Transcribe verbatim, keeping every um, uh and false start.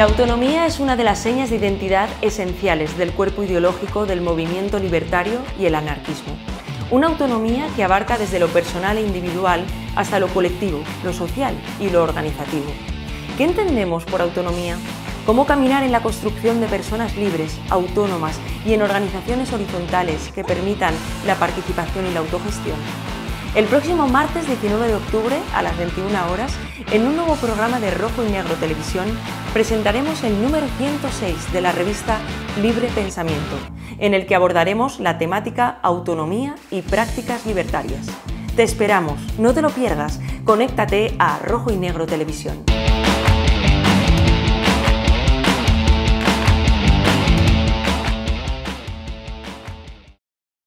La autonomía es una de las señas de identidad esenciales del cuerpo ideológico del movimiento libertario y el anarquismo. Una autonomía que abarca desde lo personal e individual hasta lo colectivo, lo social y lo organizativo. ¿Qué entendemos por autonomía? ¿Cómo caminar en la construcción de personas libres, autónomas y en organizaciones horizontales que permitan la participación y la autogestión? El próximo martes diecinueve de octubre a las veintiuna horas, en un nuevo programa de Rojo y Negro Televisión, presentaremos el número ciento seis de la revista Libre Pensamiento, en el que abordaremos la temática autonomía y prácticas libertarias. Te esperamos, no te lo pierdas, conéctate a Rojo y Negro Televisión.